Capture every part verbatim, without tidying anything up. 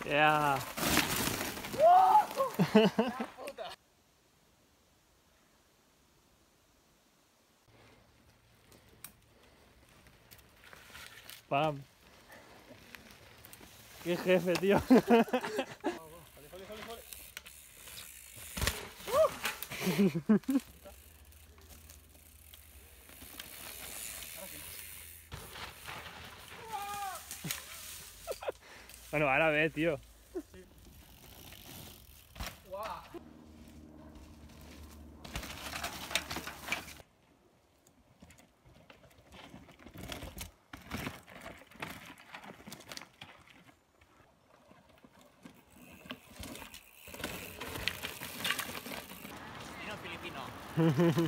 Yeah. Pam. Qué jefe, tío. Bueno, ahora ve, tío. Filipino.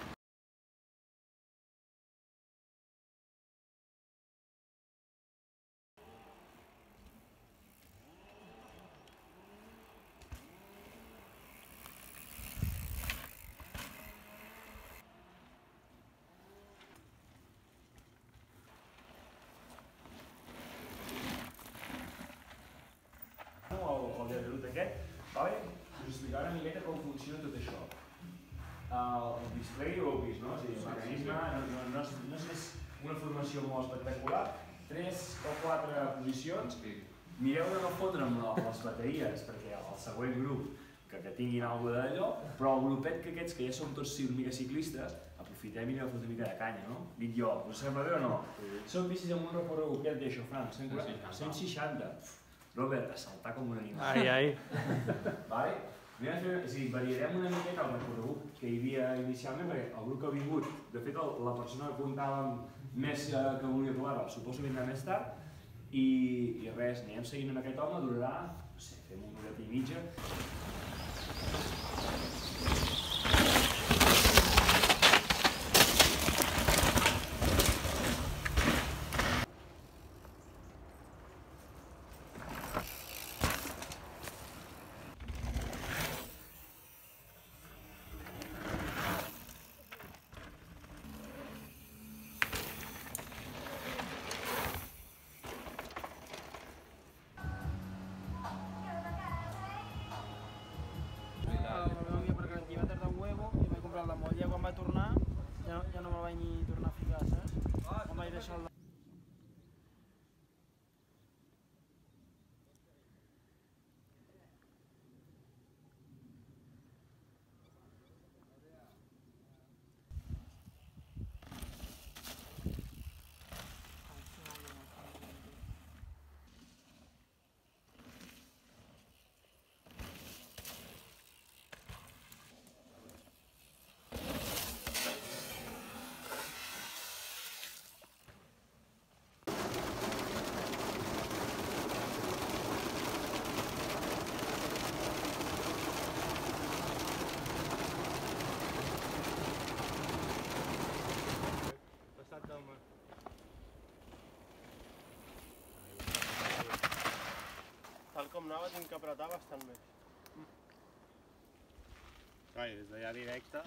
El desbrut aquest, vale? Us explicaré una miqueta com funciona tot això. El display ho heu vist, no? O sigui, el mecanisme no, no, no, és, no és una formació molt espectacular, tres o quatre posicions. Mireu de no fotre'm les bateries, perquè el següent grup que, que tinguin alguna d'allò, però el grupet que aquests, que ja som tots una mica ciclistes, aprofitem i aneu a fer una mica de canya, no? Dic jo, us sembla bé o no? Són bicis amb un recorregut, què et deixo, Fran? cent seixanta. Robert, a saltar com un animal. Ai, ai. Vale? Anem a fer, o sigui, variarem una miqueta el recorregut que hi havia inicialment, perquè el grup que ha vingut, de fet el, la persona que comptàvem més eh, que volia trobar-la, suposo que vindrà més tard, i, i res, anirem seguint amb aquest home, durarà, no sé, fem una horeta i mitja. La molla quan va tornar ja no, ja no me'l vaig ni tornar a ficar, saps? Em vaig deixar el... Tal com anava tinc que apretar bastant més. Ai, des d'allà directe.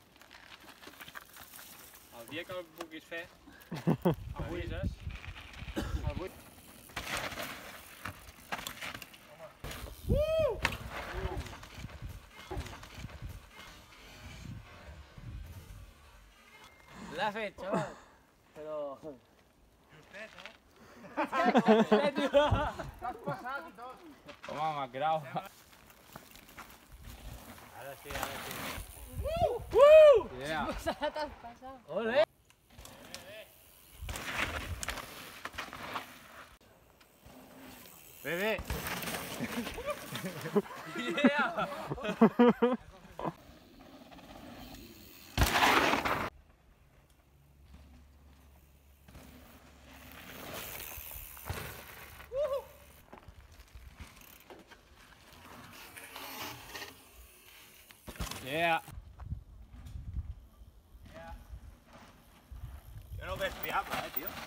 El dia que el puguis fer, avises. El vuit. L'ha fet, xaval. Però... Justet, eh? Justet, tio! T'has passat i tot. Home, Macgrau. Ara sí, ara sí. Uh! Uh! Yeah. T'has passat. Ole! Bé, bé. Yeah! Yeah. Jo no ho veig fiable, eh, tio?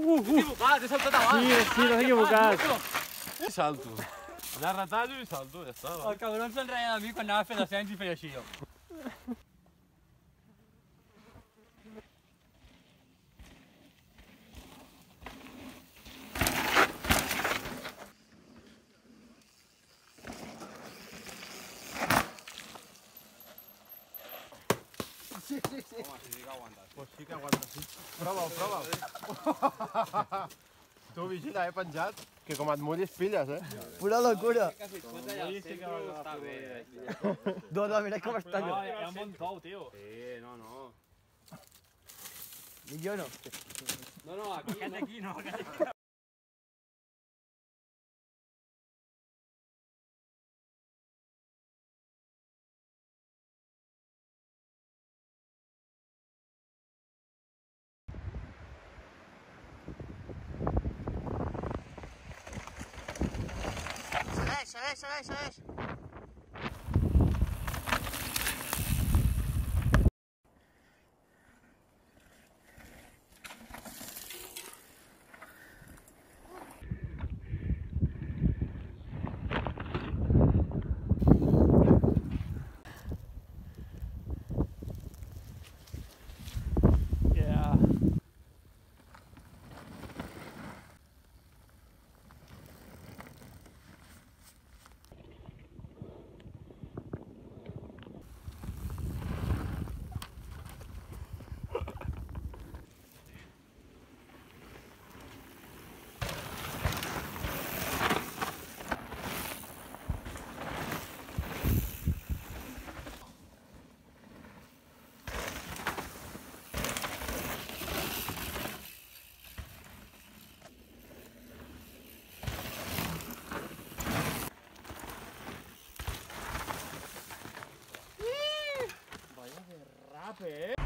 T'he equivocat, he saltat abans. Sí, sí, t'has equivocat. I salto. Allà retallo i salto, ja està. El cabron se'n reia de mi quan anava a fer descens i feia així jo. Sí, sí, sí. Home, si sí que aguantes. Pues sí que aguantes, sí. Prova-ho, prova-ho. Tu vigila, he penjat, que com et mullis pilles, eh? Pura locura. Si et fots allà al centre està bé, eh? No, no, mira com està. No, hi ha un bon tou, tio. Sí, no, no. I jo no. No, no, aquí, aquest aquí no, aquest aquí. Segueix, segueix, segueix, segueix. Yeah. Vaya derrape, eh.